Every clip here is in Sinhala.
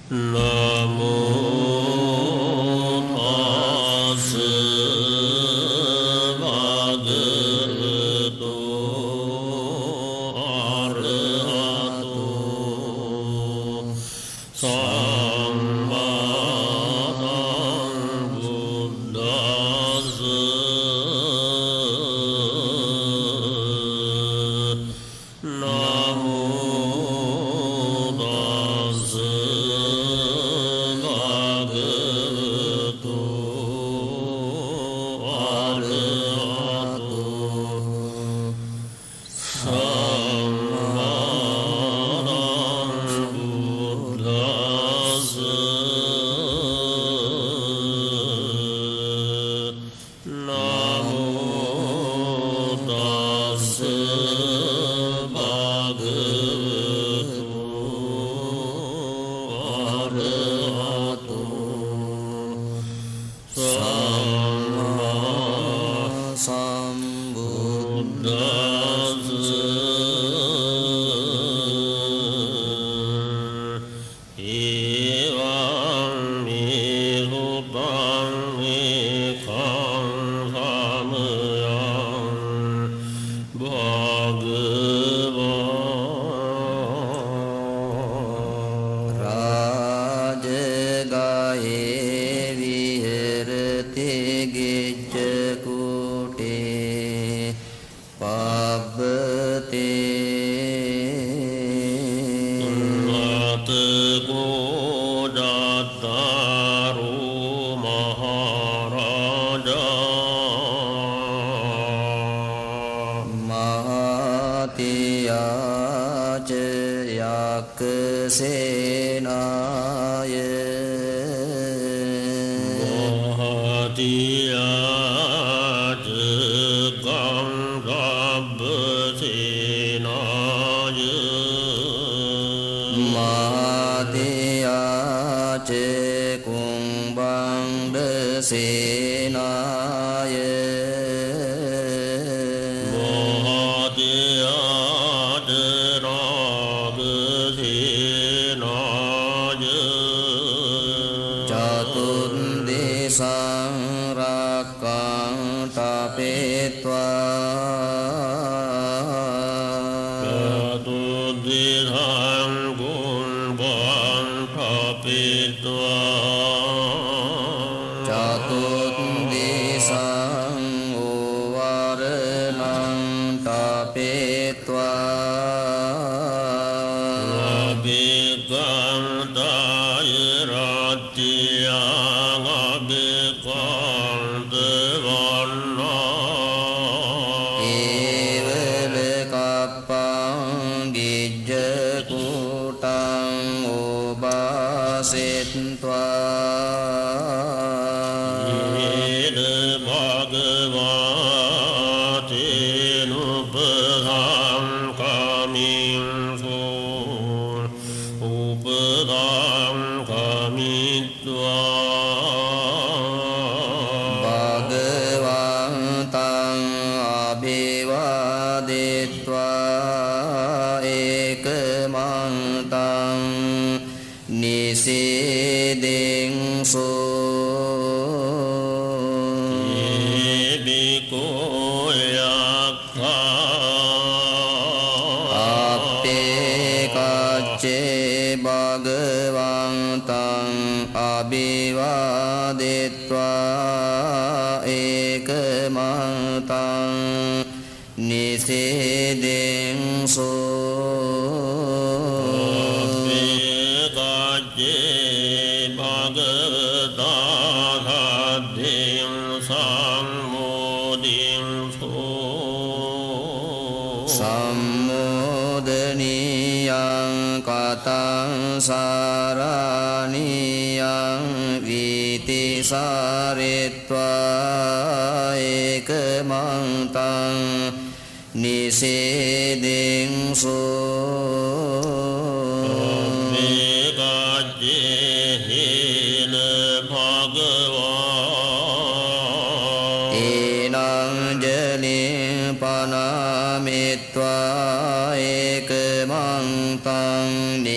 Panami tva ekmang tang nisi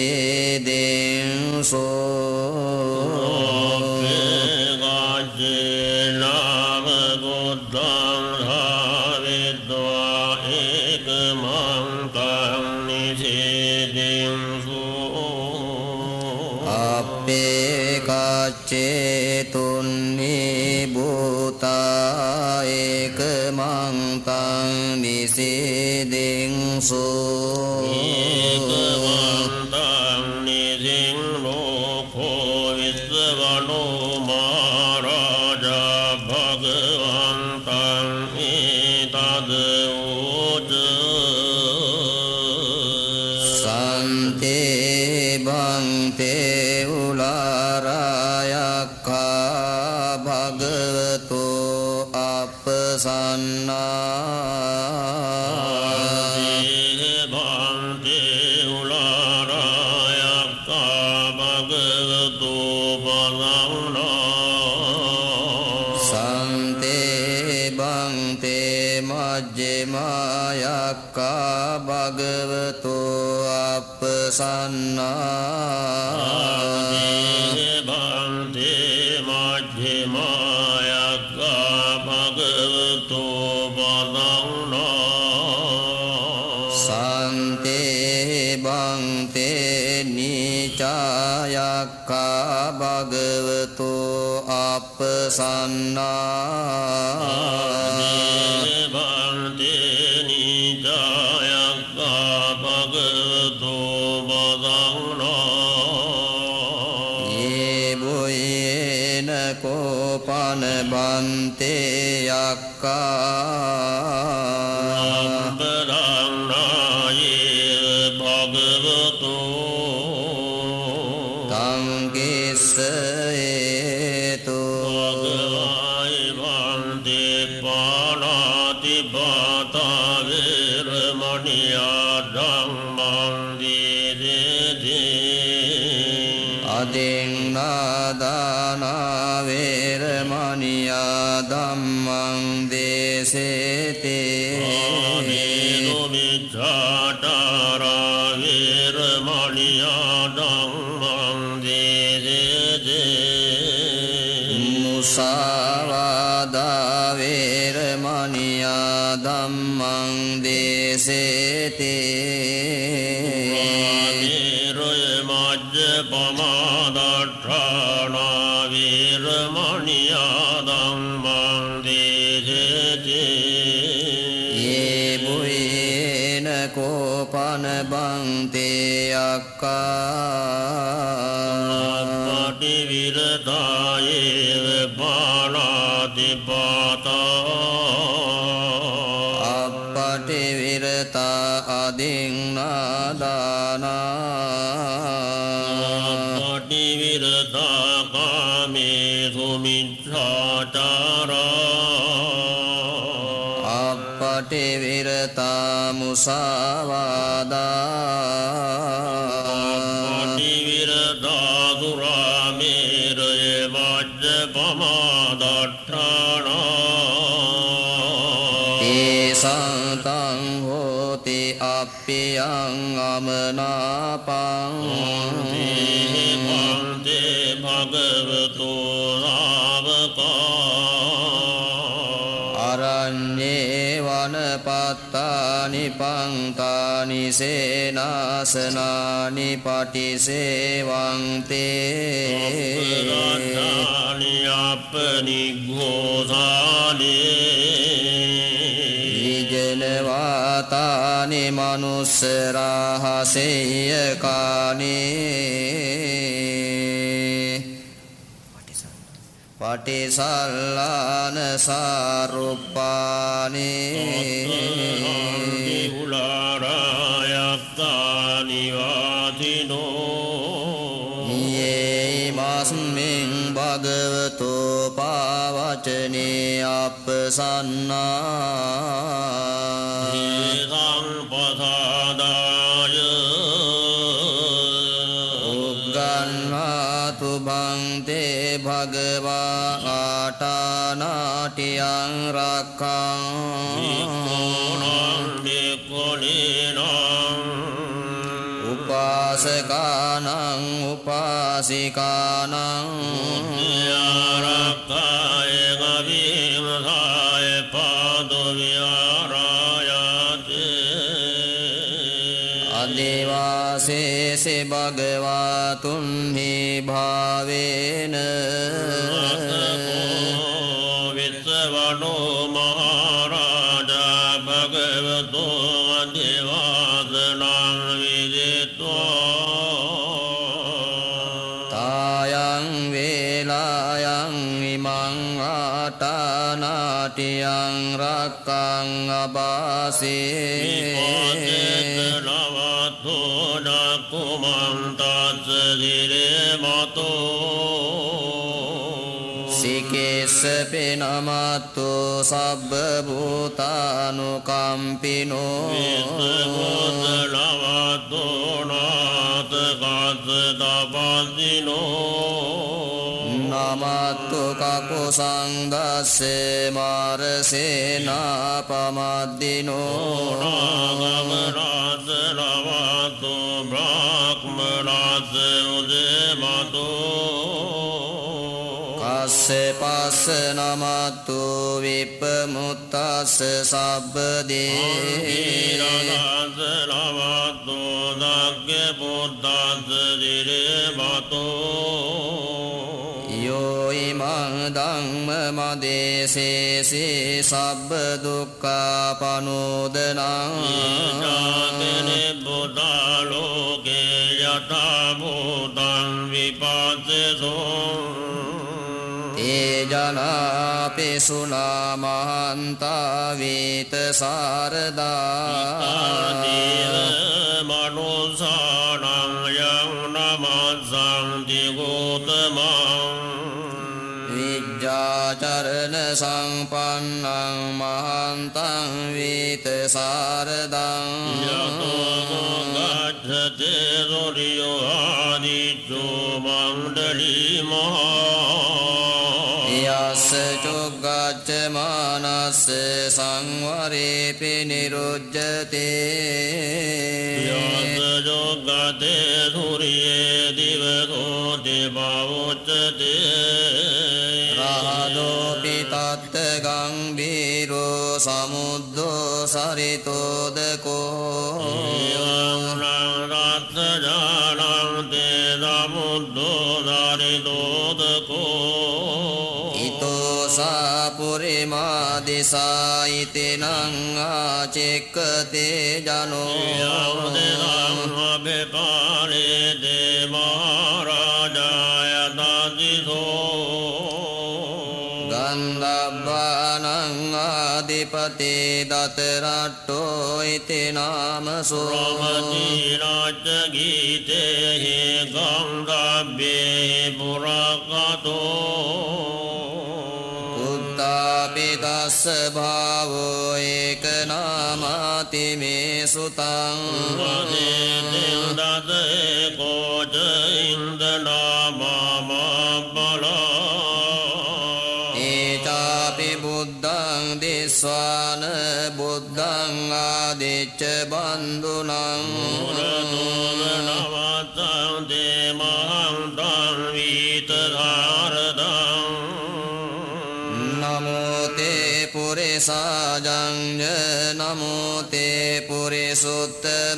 නිසේදෙන්සෝ නාම බුද්ධං භාවිද්වා ඒකමන්තං නිසේදෙන්සෝ අපේ කච්චේතුන්නි භූතා ඒකමන්තං නිසේදෙන්සෝ ඒකමන්තං නිසින් ලෝකෝ විස්සවනෝ මහරජා භගවන්තං ඒතද උච සන්තේ බන්තේ උලාරායක්ඛා භගවතෝ අපසන්නා මජ්ජිමායක්ඛා භගවතෝ අපසන්නා බන්තේ මජ්ජිමායක්ඛා භගවතෝ පදංනා සන්තේ බන්තේ නීචායක්ඛා භගවතෝ අපසන්නා කෝපන බන්තේ යක්ඛා පරංනායේ භගවතෝ තං කිස්සේතු භගවායි වන්දේ පාණාති බාතා වේරමණියා ධම්මං දීදේ අදින්නාදානා වේරමණියා ධම්මං දේසේතේ ආනේනොමිච්ඡාටාරා වේරමණියා ධම්මං දේසේතේ මුසාවාදා වේරමණියා ධම්මං දේසේතේ පමාදඨානා වේරමණියා ධම්මං දේසේතේ යේ බුයේන කෝපන බන්තේ යක්ඛා පටිවිරතායේ පාණාති පාතා අපටිවිරතා අදින්නාදානා අපටිවිරතා මුසාවාදා අපටිවිරතා දුරාමේරය මජ්ජපමාදට්ඨානා තේසංතං හෝති අප්පියං අමනාපං භගවතෝ නාවකා අරඤ්ඤේ වනපත්තානි පංතානි සේනාසනානි පටිසේවන්තේ අපරාණානි අපනිග්ඝෝසානේ විජනවාතානි මනුස්සරාහසෙය්‍යකානේ පටිසල්ලාන සාරුප්පානේ උලාරායක්ඛානි වාදිනෝ යේ මස්මින් භගවතෝ පාවචනේ අපසන්නා ඒකං පසාදාය උග්ගන්හාතු භන්තේ භගවා ආටානාටියං රක්ඛං වික්ඛෝණං වික්ඛුනේනං උපා උපාසකානං උපාසිකානං උද්‍යාරක්ඛාය ගවිමසාය පාදෝ විහාරායති අදේවාසේසි භගවතුන්හි භාවේන විස්සවනෝ මහරජා භගවතෝ අදේවාසනං විදිත්වා තායං වේලායන් ඉමං ආටානාටියං රක්ඛං අබාසේ සිකේස පිනමත්තු සබ්බ භූතානුකම්පිනෝ නමත්තු කකුසංදස්සේ මාරසේනාපමද්දිනෝ කස්සේ පස්ස නමත්තු විප්පමුත්තස්ස සබ්බදේ යෝ ඉමං ධම්ම මදේසේසි සබ්බ දුක්ඛා පනෝදනං බුද්ධාලෝකේ යථා භූතං විපස්සසෝ ඒ ජනාපි සුනාමහන්තා වීත සාරදා මනෝසානං යං නමස්සං දිගෝතමං විජ්ජාචරණ සංපන්නං මහන්තං වීත සාරදං යතෝ ගච්ඡතේ සෝරියෝ ආදිච්චෝ මණ්ඩලි මහා යස්ස චොග්ගච්ඡ මානස්ස සංවරේපි නිරුජ්ජතේ යස්ස චොග්ගතේ සූරියේ දිවසෝ දේවෝච්චතේ රහදෝපි තත්ත ගම්භීරෝ සමුද්දෝ සරිතෝදකෝ රත්ත ජානං තේ සමුද්දෝ සරිතෝදකෝ පුරිමා දිසායිතිනං ආචෙක්කතේ ජනෝ යවදෙනං මහරජාය දාදිසෝ ගන්ධබ්බානං ආදිපතේ දතරට්ටෝ ඉති නාමසෝ රමති රාජ ගීතේ ගංගබ්බේ පුරකතෝ තස්ස භාවෝ ඒක නාමාති මේ සුතං වදේ කෝච ඉන්දනාමබලා ඒචාපි බුද්ධං දිස්වාන බුද්ධං ආදිච්ච බන්දුනං නවත්තං දේමහං තං වීතධාරදං නමෝතේ පුරිසාජං නමෝතේ පුරිසුත්තම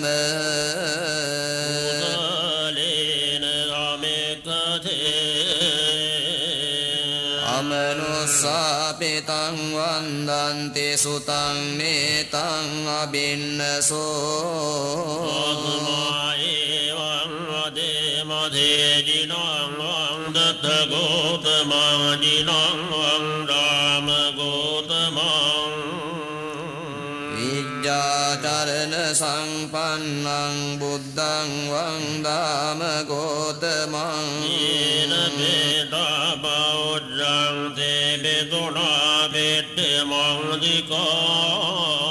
අමනුස්සාපිතං වන්දන්ති සුතං නේතං අබින්නසෝ මදේජිනං වන්දත ගෝතමාජිනං වන්දාම ගෝතමං විජ්ජාචරණ සංපන්නං බුද්ධං වන්දාම ගෝතමං යේන බේදා බෞද්ධං තේ බෙදුනා බෙට්ටි මංදිකා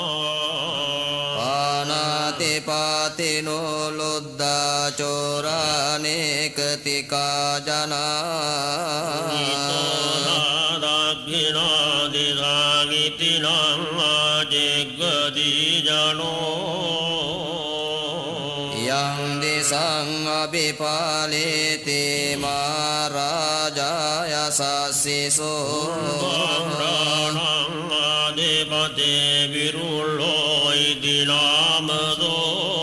පානාති පාතිනෝ ලොද්දා චෝරානේකතිකා ජනා දක්ඛිනාදිසාගිතිනං ආජෙග්ගදී ජනෝ යං sang abhipalete Mahārājāya sassiso Vāṅ adipate virullo iti namado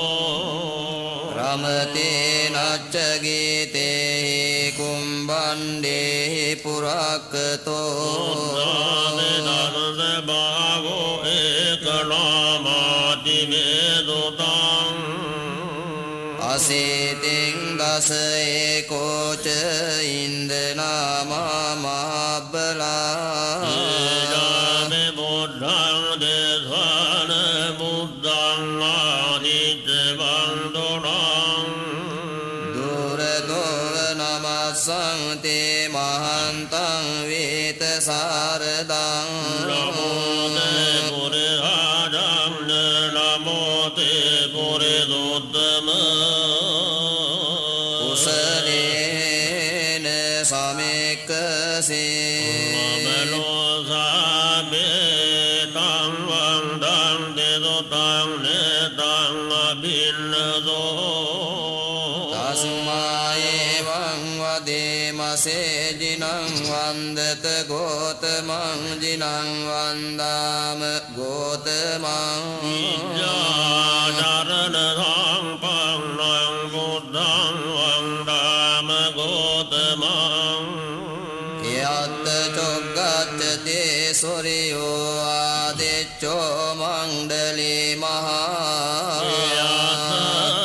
Ramate nachagite kumbande purakto Uddhāvedānsa bhāvo ekanāmāti vedotāṁ Asiting dasa ekoca indanama mahabbala Ejāme buddhaṁ desvāna buddhaṁ ādityavaṁ donaṁ Duradova namassante mahantaṁ veta saradam Namo te puridhājaṁ namo te puriduttamā Usalena samekase Mamelosāme taṁ vaṅdaṁ dedotaṁ netaṁ abhinnaso Tasmaevaṁ vademase jinaṁ vandata gotamaṁ jinaṁ vandāma gotamaṁ Vijjācaranathāṁ paṅnaṁ buddhaṁ vaṅdāma gotamaṁ Yatta choggacchate suryo adiccho mandali maha Yatta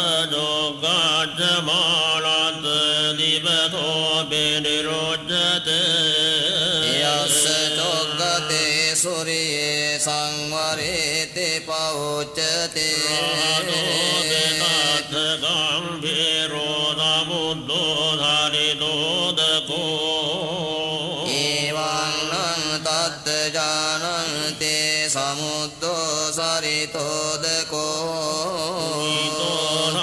joggacchamalat divato binirojjate Yassa choggate surye sangvarete paucchate Adodetathagaṁ viroda buddho dharitodako Evaṁ tatta janante samuddho saritodako Ito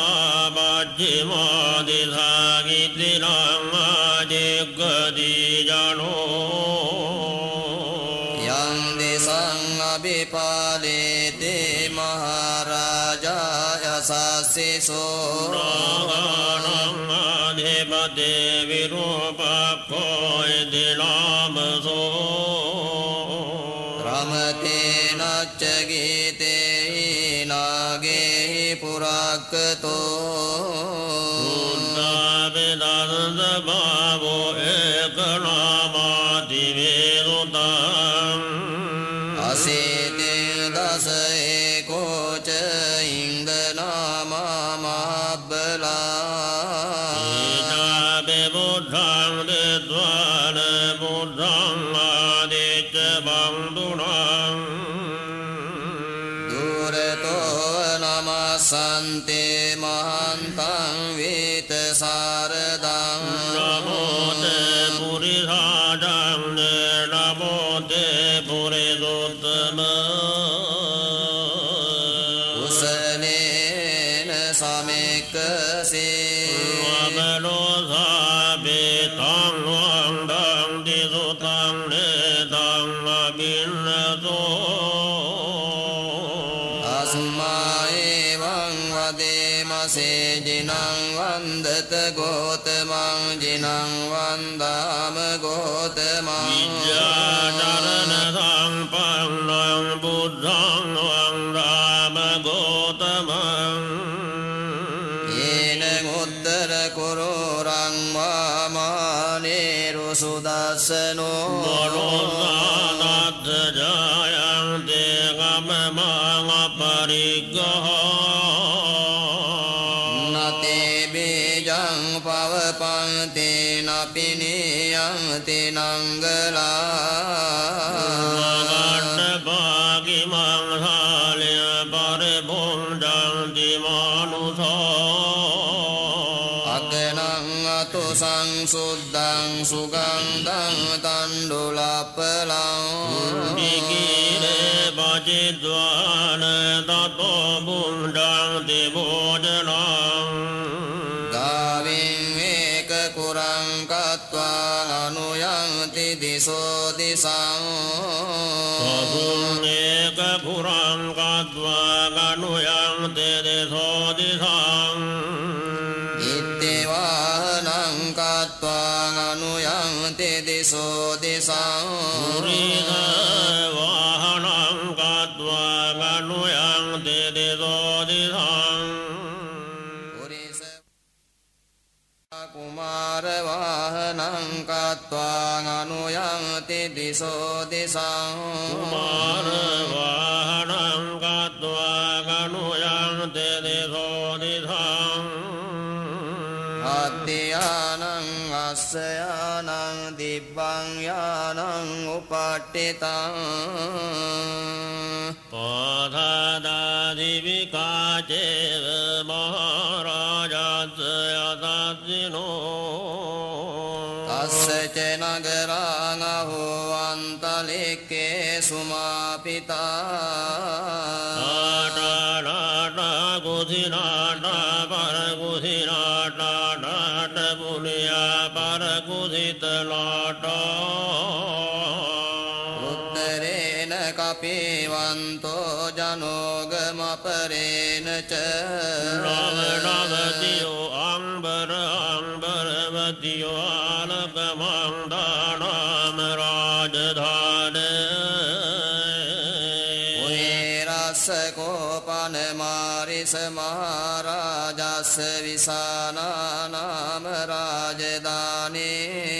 nabajjimadithāgitinaṁ ajiggadī jano Yang disaṁ abhipalete Mahārājāya sassiso Rāgānaṁ adhipate virupakko iti namaso Ramate nachagite nage purakto Uddhāvedānsa bhāvo ekanāmāti vedotāṁ Asite dasa ekoca indanama mahabbala Ejāme buddhaṁ desvāna buddhaṁ ādityavaṁ donaṁ Durato namassante mahantaṁ veta saradam Namo te puridhājaṁ namo te puriduttamā Usalena samekase Mamelosāme taṁ vaṅdaṁ dedotaṁ netaṁ abhinnaso Tasmaevaṁ vademase jinaṁ vandata gotamaṁ jinaṁ vandāma gotamaṁ Vijjācaranathāṁ paṅnaṁ buddhaṁ vaṅdāma gotamaṁ Yena uttara kuroraṁ vāmaneru sudassano Balosānathajāyante gamamaṁ apariggahā Nate bejaṁ pavapante napiniyaṁ nangala Nagaṭṭapākimaṁ sālya paribhundanti manusā Agnang atusang suddang sugandang tandulappalang Dikire pacittvāna tato bundanti bhojanam Gaving eka kurang katva anuyanti diso disang Sabun eka kurang katva anuyanti diso disang दिशो दिशां पुरीसवाहनं गत्वा अनुयान्ति दिशो दिशां कुमारवाहनं गत्वा अनुयान्ति दिशो दिशां कुमारवाहनं गत्वा अनुयान्ति दिशो दिशां अद्यानं अस्यानं दिव्यं यानं उपट्ठितं पथदादिविका चेव महाराजस्य यदाजिनो तस्य च नगरान् अहोऽन्तरिक्षे सुमापिता गुधिनाटा परगुधिनाटा नाट पुनिया परगुधितलाटा उत्तरेण कपिवन्तो जनोगमपरेण च नवनवतियो अम्बरवतियो आलकमन्दानां राजधाने कोपनमारिस महाराजस्य विशानानां राजधानी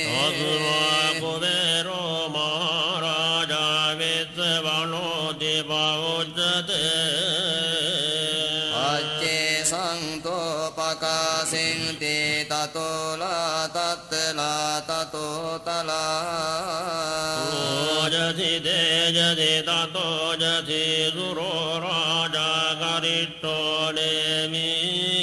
कुबेरो महाराजा विद्वनो दिवोच्यते अच्चे सन्तोपकाशिन्ति ततोला तत्तला ततोतला जधि तेजधि ततो जधि दुरो राजा गरिष्ठो नेमि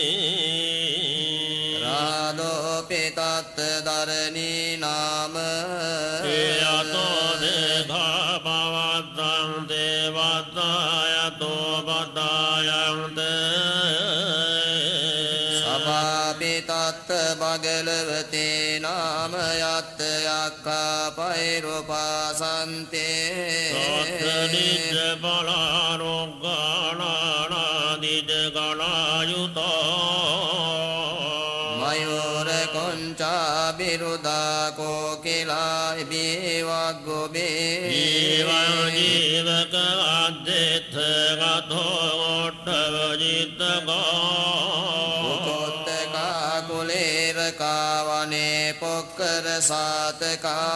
राधोऽपि तत्तधरणी नाम यतो देधापवद्धं देवतायतो वदायन्ते सभापि तत् भगवते नाम यत् यक्खपैरुपासन्ते बलारोग्गाणादिजगणायुतो मयूरकुञ्चाभिरुदा कोकिला विवग्गुबे जीवकवाद्येत्थगतो मोट्टवजित्तगो कुलेरकावने पोक्करसातका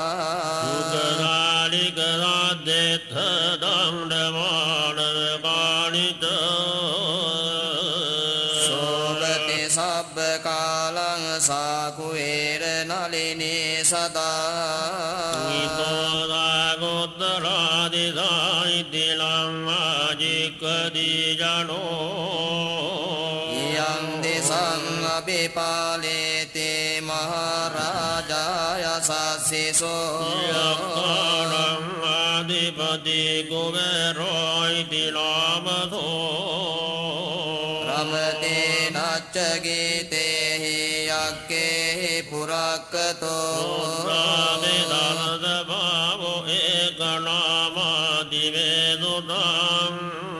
सुखदालिकदाद्येत्थदण्डमानकाणित सोगति सब्बकालं साकुवेरनलिनी सदा गीतोदागोत्तरादिदायितिलं आजिकदिजनो यं दिशं अभिपालेते महाराजाय शासिषो यक्कालं अधिपति कुबेरो इति नामधो रमते नच्च गीते हि यज्ञे पुरक्तो भावो एकनामादिवेदुदाम्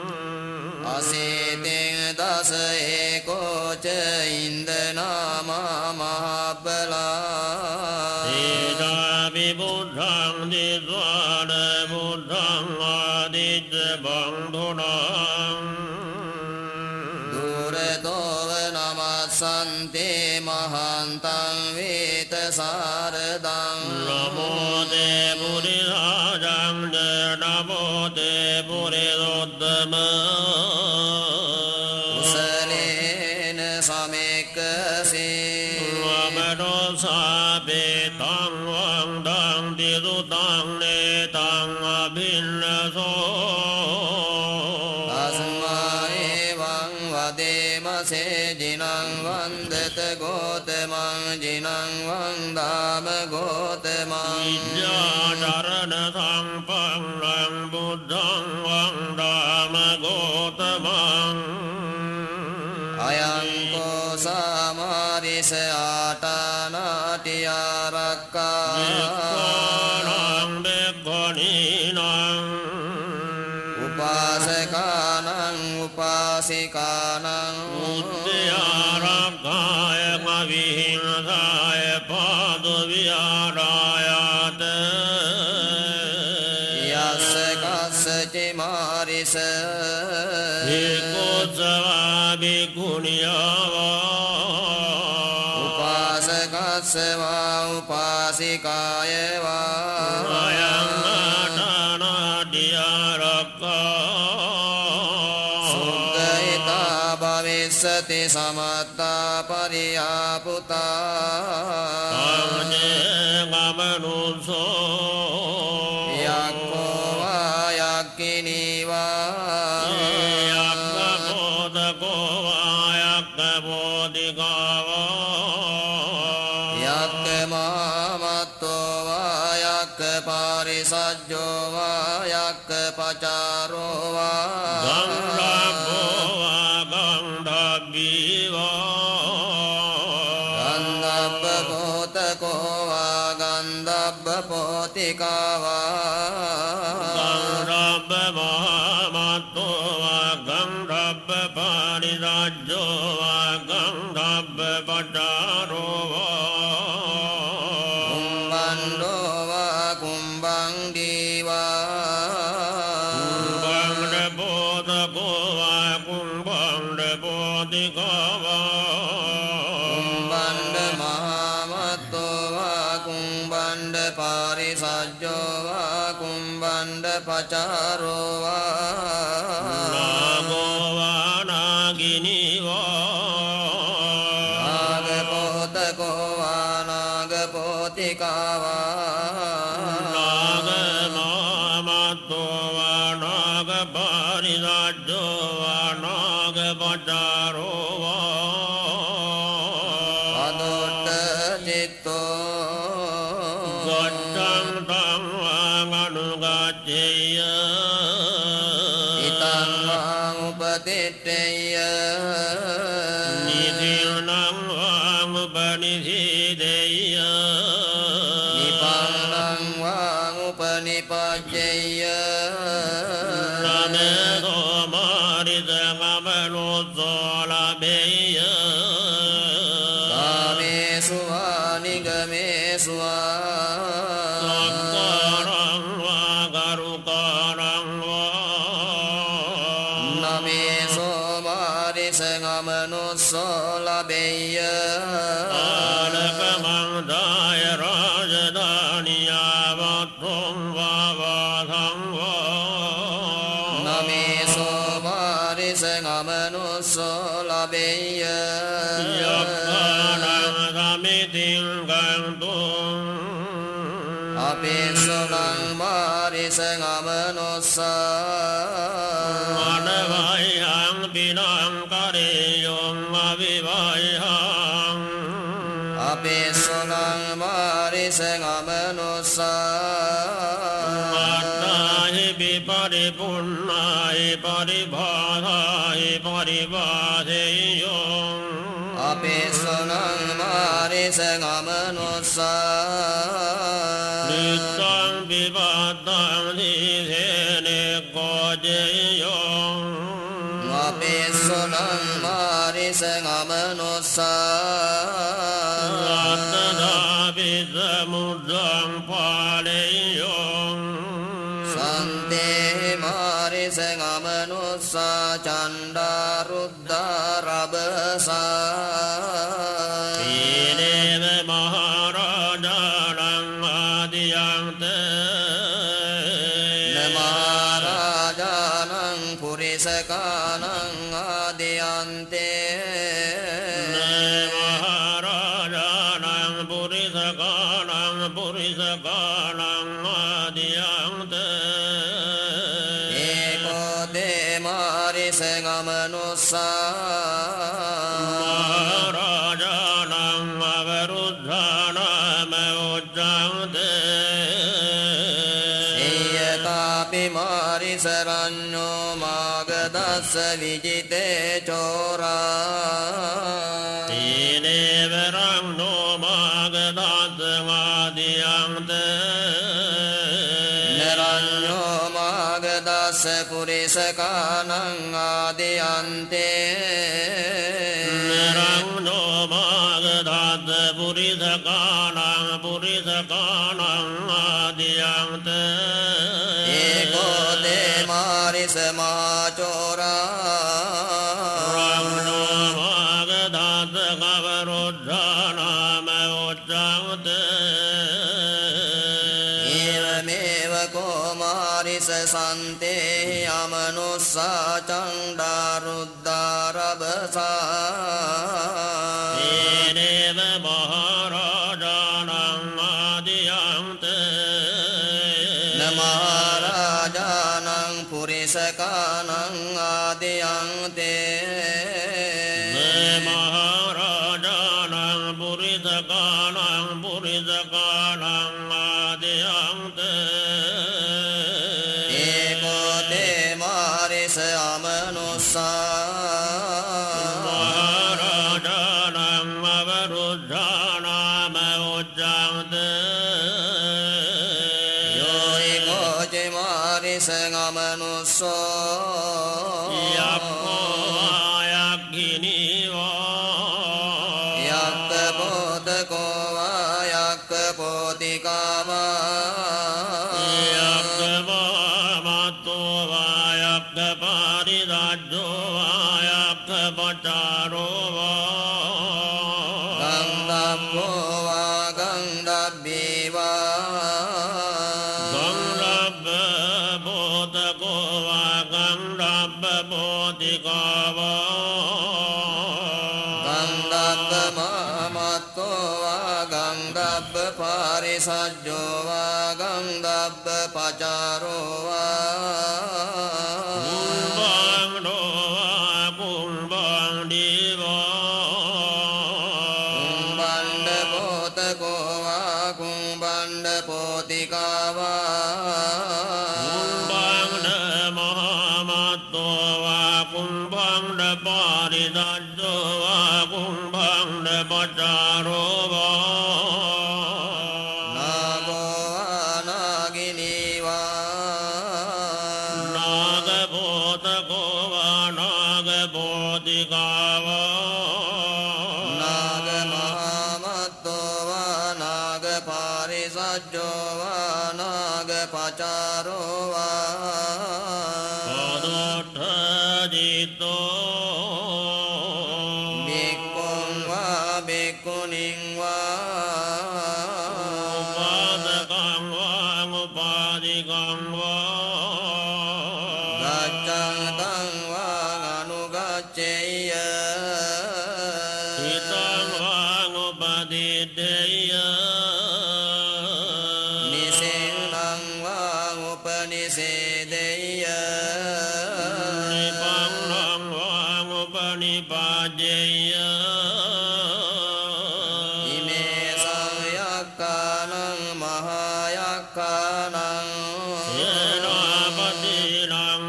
असेतेन दश एको च इन्द्रनामा महाबला तेजाभिबुद्धं दिद्वानबुद्धं आदित्यबन्धुनाम् दूरतो नमस्सन्ते महान्तं वेतशारदां नमो ते पुरिराजं नमो ते पुरिरोत्तम कुशलेन समेकसे वमनो सापेतं वन्दं दिदुतं नेतं अभिन्नसो तस्मा एवं वदेमसे जिनं वन्दत गौतमं जिनं वन्दाम गौतमं विद्याचरणसम्पन्नं बुद्धं वन्दाम गौतमम् अयं कोशमारिष आटानाट्यारक्का उपासकानां उपासिकानां उद्यारकाय कविहिंसाय पादविहाराय භික්ඛුනියවා උපාසකස්ස වා උපාසිකාය වා අයං ආටානාදිය රක්ඛා සුද්ධිතා භවිස්සති සමත්තා පරියාපුතා ආජේ ගමනුසෝ යක්ඛෝ වා යක්ඛිනී වා යක්ඛබෝධකෝ වා යක්ඛබෝධිකාවා යක්ඛමාමත්තෝ වා යක්ඛපාරිසජ්ජෝ වා යක්ඛපචාරෝ වා ගංගබ්බෝ වා ගංගබ්බී වා ගන්ධබ්බපෝතකෝ වා ගන්ධබ්බපෝතිකා වා ගංගබ්බමාමත්තෝ වා ගංගබ්බපාරිසජ්ජෝ වා ගංගබ්බපචාරෝ වා කුම්බණ්ඩෝ වා කුම්බංගී වා කුම්බණ්ඩබෝධකෝ වා කුම්බණ්ඩබෝධිකා වා කුම්බණ්ඩ මහාමත්තෝ වා කුම්බණ්ඩ පාරිසජ්ජෝ වා කුම්බණ්ඩ පචාරෝ වා නාගෝ වා නාගිනී වා නාගපෝතකෝ වා නාගපෝතිකා වා නාගමාමත්තෝ වා නාගපාරිසජ්ජෝ වා නාගපචාරෝ වා අදොට්ඨ චිත්තෝ ගච්ඡං තං වාං අනුගච්ඡේය ඉතං වාං උපතිට්ඨේය නිදිනං වාං උපනිෂිදේය නිපන්නං වාං උපනිපජ්ජේය නමෝ මාරිදගමනෝසෝ ලබේය කාමේසු වා නිගමේසු වා සක්කාරං වා ගරුකාරං වා නමේසෝ මාරිසගමනුස්සෝ ලබෙය්‍ය ආලකමංදාය රාජධානියාවත්තුම් වාවාසං වා නමේසෝ මාරිසගමනුස්සෝ ලබෙය්‍ය යක්ඛානං සමිතිං ගන්තුං අපේසුනං මාරිසගමනුස්සා මනවයං පිනං කරේයොං අවිවයං අපේසුනං මාරිසගමනුස්සා මත්තාහි විපරිපුන්නාහි පරිභාසාහි පරිවාසෙයොං අපේසුනං මාරිසගමනුස්සා නිත්තං විවත්තං දීසේනේ කෝජෙයොං අපේසුනං මාරිසගමනුස්සා අත්තදාපිත මුද්දං පාලෙයොං සන්තේ මාරිසගමනුස්සා චණ්ඩා රුද්ධා රබසා ඊනේව මහරජාණං ආදියන්ත නමහරජානං පුරිසකානං ආදියන්තේ මහරජාණං පුරිසකානං ආදියන්ත ඒකෝ දේ මාරිසගමනුස්සා මහරජාණං අවරුද්ධානම උච්ඡන්ත සියතාපි මාරිසරඤ්ඤෝ මාගදස්ස විජිතේ චෝරා තීනේවරං නොමාගදාතමාදියන්ත නරඤ්ඤෝ මාගදස්ස පුරිසකානං ආදියන්තේ නරං නොමාගදාත පුරිසකානං ආදියන්ත ඒකෝ දේ මාරිස මහා චෝරා රං සන්තේ යමනුස්සා චණ්ඩාරුද්ධාරබසා ඒනේව මහරජාණං ආදියන්ත නමහරජාණං පුරිසකානං ආදියන්තේ මහරජාණං පුරිසකානං ආදියන්ත ඒකෝ තේ මාරිස අමනුස්සා මහරජාණං අවරුද්ධානාම උච්ඡන්ත යෝයිකෝ ච මාරිස අමනුස්සෝ යක්ඛෝ ආයක්ඛිනීවා යක්ඛ පොතකෝ වා යක්ඛ පොතිකාවා යක්ඛවාමත්තෝ වායක්ඛ පරිරාජ්ජෝ වායක්ඛ පචාරෝ වා ගන්ධබ්බෝ වා ගන්ධබ්බී වා ගංගබ්බ බෝධකෝ වා ගංගබ්බ බෝධිකා වා ගන්ධබ්බ මාමත්තෝ වා ගන්ධබ්බ පාරිසජ්ජෝ වා ගන්ධබ්බ පචාරෝ වා කුම්භං වා කුම්භං දීවා කුම්බණ්ඩ පොතකෝ වා කුම්බණ්ඩ පොතිකාවා කුම්භං මහමත්තෝ වා කුම්භං පාරිදජ්ජෝ වා කුම්භං පචාරෝ වා නාගෝ වා නාගිනී වා නාග බෝධකෝ වා නාග බෝධිකා වා නාග මහමත්තෝ වා නාග පාරිසජ්ජෝ වා නාග පචාරෝ වා බික්කුං වා බික්කුණින් වා උපාදකං වා උපාදිකං වා ගච්ඡන්තං වා අනුගච්ඡේය හිතං වා උපදිද්දේය නිසේනං වා උපනිසේදෙය්‍ය නිපංනං වා උපනිපාජ්ජේය ඉමේ සංයක්ඛානං මහායක්ඛානං සේනාපතිනං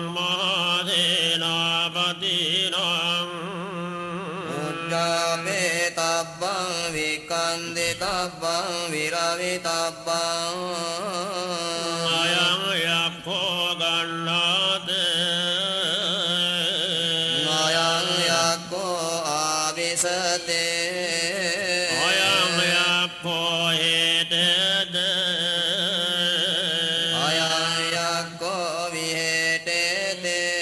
මහසේනාපතිනං උද්ධාපේතබ්බං විකන්දිතබ්බං විරවිතබ්බං අයං යක්ඛෝ ගණ්ණාතේ අයං යක්ඛෝ ආවිසතේ අයං යක්ඛෝ හේතේතේ අයං යක්ඛෝ විහෙතේතේ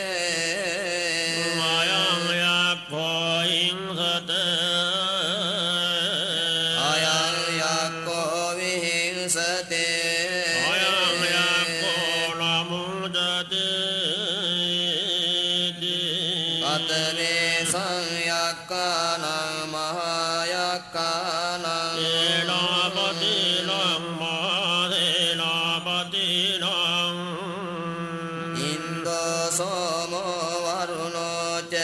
අයං යක්ඛෝ හිංසතේ අයං යක්ඛෝ විහිංසතේ අයං යක්ඛෝ නමුදතේ අතනේ සංයක්ඛානං මහායක්ඛානං සේනාපතිනං මහසේනාපතිනං ඉන්දෝ සෝමෝ වරුණෝ ච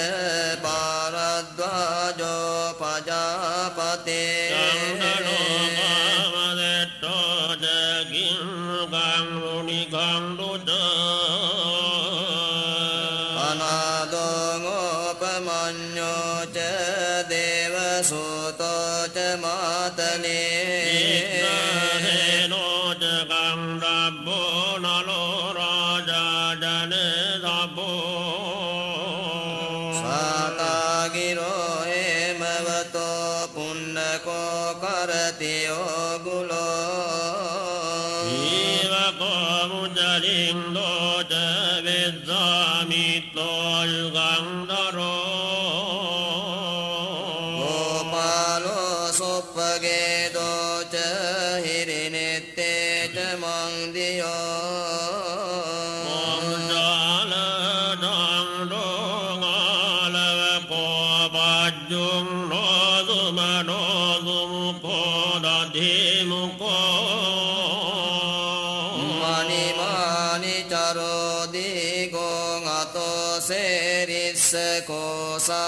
භාරද්වාජෝ පජාපතේ චන්දනෝ කාමදෙට්ඨෝ ජගින් ගංගුනි ගංගුද අනාදෝපමඤ්ඤෝ ච දේවසූතෝ ච මාතනේ ඉක්ඛේනෝ ජගංගබ්බෝ නලෝ රාජා ජනේ සබ්බෝ සාතාගිරෝ හේමවතෝ පුන්නකෝ කරති යෝගුලෝ ඊවකෝ මුජලින්දෝ ච විද්දාමිත්තෝ යුගංදරෝ ගෝපාලෝ සොප්පගේදෝ ච හිරිනෙත්තේ ච මංදියෝ ดัดทิมุโกมานิมานิจารดิโกงัตเสริสโกสา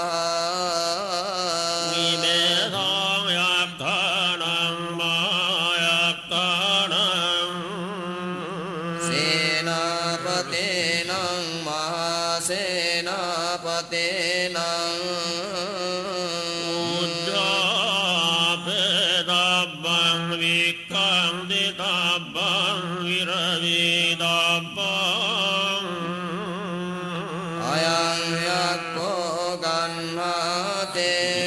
มิเมธังยักขานังมายักขานังเสนาปเตนังมหาเสนาปเตนังอุจจาเปตับบังวิคังติตับบังวิรวิตับบังอายังยักโกกันหาเต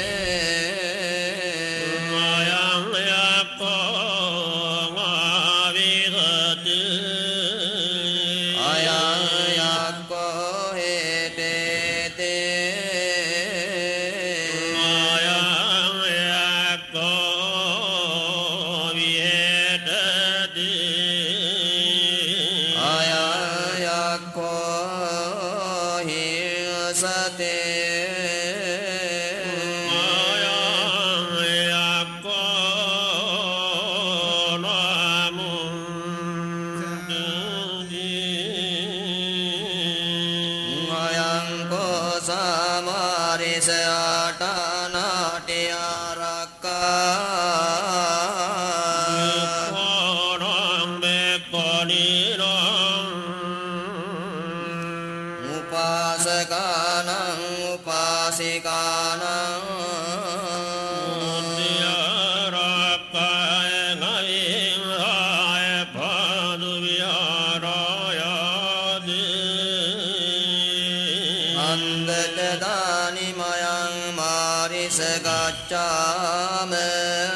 อายังยักโกงาวิสติอายังยักโกเหเตเตอายังยักโกวิเหตติอายังยักโกหิสเตอายังยักโกนามุตติอายังโกสามาริสอาตานาติอารักขา อุปาสกานังอุปาสิกานังอันเดตดานิมายังมาริสกัจจามะ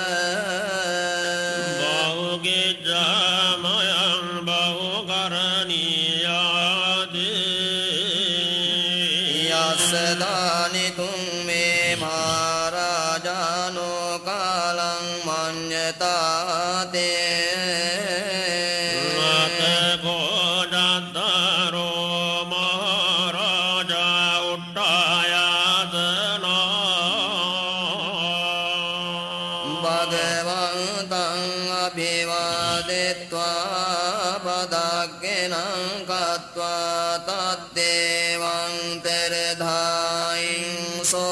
ยัสดานิตุงเมมหาราจาโนกาลังมัญญตาเตภะคะวันตังอภิวาเทตวาปะทะเกนังกัตวาตัตเตวังเตระทายิงโส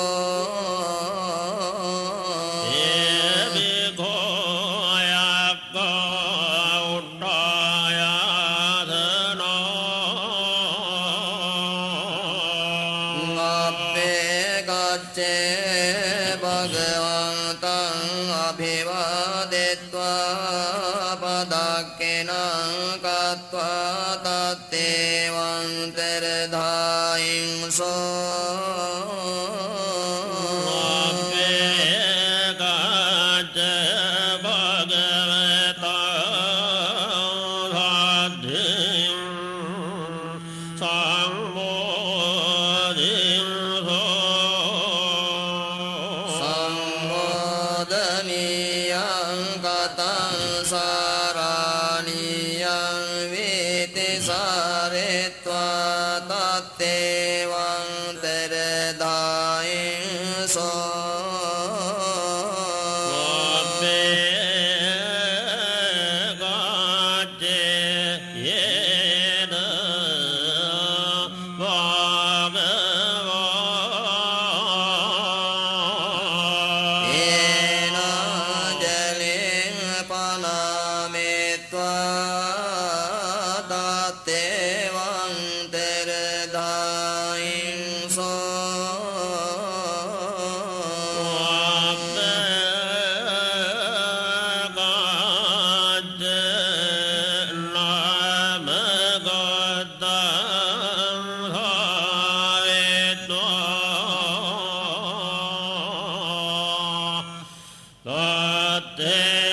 อัปเปกัจเจภะคะวันตังอภิวาเทตวาปะทะเกนังกัตวาตัตเตวังเตระทายิงโสสังโฆดนิยังกตังสารานิยังวิติสาริตวาตัตเตวังเตระทายิงโสเอนะเจลิงปานาเมตวาตัตเตวังเตระทายิงโสตัตเต